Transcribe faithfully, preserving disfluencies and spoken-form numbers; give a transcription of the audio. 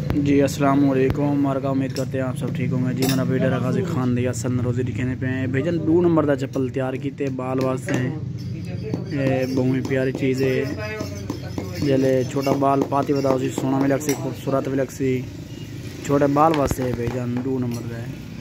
जी अस्सलाम वालेकुम। मार का उम्मीद करते हैं आप सब ठीक होंगे। जी मेरा बेटा रखा से खान दिया सन रोज़ी दिखाने पे हैं भेजन दो नंबर का चप्पल तैयार किते बाल वास्ते हैं। बहुत ही प्यारी चीज़ है। जले छोटा बाल पाती बताओ सी सोना भी लग सी खूबसूरत भी लग सी छोटे बाल वास्ते भेजन दो नंबर का है।